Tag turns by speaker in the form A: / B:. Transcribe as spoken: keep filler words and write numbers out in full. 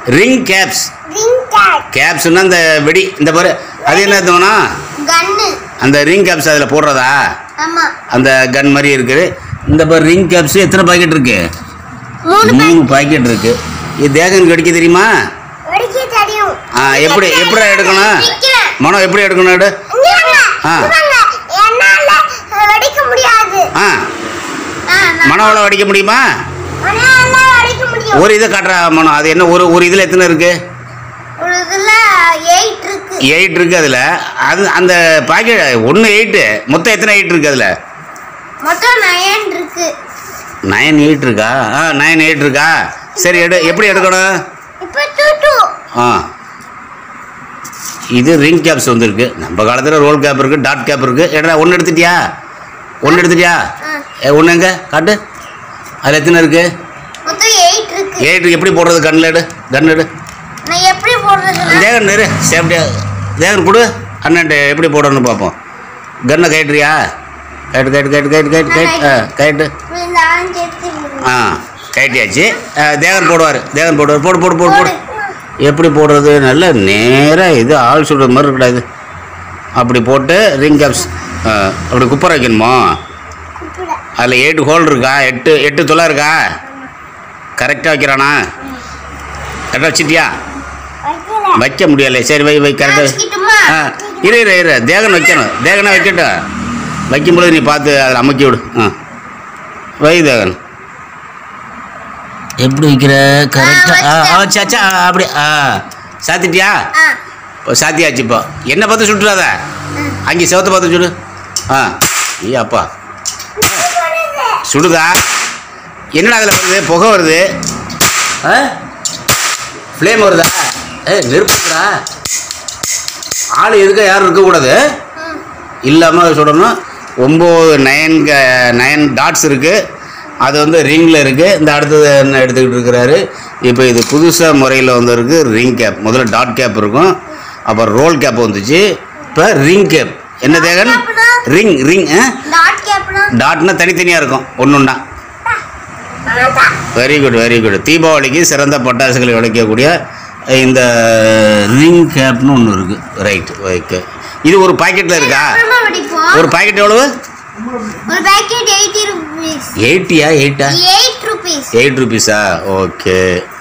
A: Ring caps.
B: Ring cap.
A: கேப்ஸ்னா அந்த வெடி இந்த பாரு. அது என்ன தோணா?
B: கன்னு.
A: அந்த ரிங் கேப்ஸ் அதில் போடுறதா?
B: ஆமா.
A: அந்த கன் மாதிரி இருக்குது. இந்த பாரு ரிங் கேப்ஸ் எத்தனை பாக்கெட் இருக்கு? மூணு பாக்கெட் இருக்கு. இது தேகனுக்கு அடிக்க தெரியுமா?
B: அடிக்க தெரியும்.
A: ஆ எப்படி எப்படி எடுக்கணும்? மனோ எப்படி எடுக்கணும் எடு? ஆ
B: என்னால அடிக்க முடியாது.
A: ஆ மனோவால அடிக்க முடியுமா?
B: என்னால அடிக்க முடியும்.
A: ஒரு இதை காட்டுற மனோ. அது என்ன ஒரு ஒரு இதில் எத்தனை இருக்கு?
B: ஒரு இதில் எயிட் இருக்கு.
A: எயிட் இருக்கு அதில். அது அந்த பாக்கெட் ஒன்று எயிட்டு. மொத்தம் எத்தனை எயிட் இருக்கு அதில்?
B: மொத்தம் நயன் இருக்கு.
A: நயன் எயிட் இருக்கா? ஆ நயன் எயிட் இருக்கா? சரி எடு. எப்படி எடுக்கணும்?
B: இப்போ டூ டூ.
A: ஆ இது ரிங் கேப்ஸ் வந்துருக்கு. நம்ம காலத்தில் ரோல் கேப் இருக்குது, டாட் கேப் இருக்குது. எடா ஒன்று எடுத்துட்டியா? ஒன்று எடுத்துட்டியா? ஒன்று எங்கே காட்டு. அதில் எத்தனை இருக்கு?
B: மொத்தம் எயிட் இருக்கு.
A: எயிட் எப்படி போடுறது? கண்ணில் எடு. கன் எடு.
B: நான் எப்படி போடுறது?
A: தேகன் இரு. சேஃப்டியா தேகன் கொடு. அண்ணன்ட்ட எப்படி போடணும்னு பார்ப்போம். கன்னை கயிட்டுறியா? கயிட்டு கயிட்டு கயிட்டு கயிட்டு கயிட்டு கயிட்டு ஆ கயிட்டு. ஆ கயிட்டியாச்சு. தேகன் போடுவார். தேகன் போடுவார். போடு போடு போடு போடு. எப்படி போடுறது? நல்ல நேராக இது ஆள் சுடுற மாதிரி இருக்கக்கூடாது. அப்படி போட்டு ரிங் கேப்ஸ் அப்படி குப்பரை வைக்கணுமோ? அதில் எயிட் ஹோல் இருக்கா? எட்டு எட்டு தொலை இருக்கா? கரெக்டாக வைக்கிறானா? கரெக்டாக வச்சிட்டியா? வைக்க முடியலை. சரி வை வை கரெக்டாக. ஆ இரு இரு இரு தேகன் வைக்கணும். தேகனை வைக்கட்டும். வைக்கும்போது நீ பார்த்து அதில் அமுக்கி விடு. ஆ வை தேகன். எப்படி வைக்கிற? கரெக்டாக ஆ சாச்சா அப்படி ஆ சாத்திட்டியா? இப்போ சாத்தியாச்சு. இப்போ என்ன பார்த்து சுட்டுறாத. அங்கே செவத்தை பார்த்து சுடு. ஆ ஐயா அப்பா சுடுதா? என்னடா அதில் வருது? புகை வருது. ஆ ஃப்ளேம் வருதா? ஏ நெருப்புடா. ஆள் எதுக்க யாரும் இருக்கக்கூடாது. இல்லாமல் சுடணும். ஒம்பது நயன் நயன் டாட்ஸ் இருக்குது. அது வந்து ரிங்கில் இருக்குது. இந்த அடுத்தது என்ன எடுத்துக்கிட்டு இருக்கிறாரு. இப்போ இது புதுசாக முறையில் வந்துருக்கு ரிங் கேப். முதல்ல டாட் கேப் இருக்கும், அப்புறம் ரோல் கேப் வந்துச்சு, இப்போ ரிங் கேப். என்ன தேகன்? ரிங் ரிங் டாட்னா தனித்தனியாக இருக்கும். ஒன்று ஒன்றா. Very good very good. தீபாவளிக்கு சிறந்த பட்டாசுகளை உடைக்கக்கூடிய இந்த ரிங் கேப்னு ஒன்று இருக்குது. Right okay. இது ஒரு பாக்கெட்டில் இருக்கா? ஒரு பாக்கெட் எவ்வளவு?
B: ஒரு பாக்கெட் எயிட்டி ரூபீஸ்.
A: எயிட்டியா? எயிட்டா?
B: Eight rupees.
A: எயிட் ருபீஸா? ஓகே.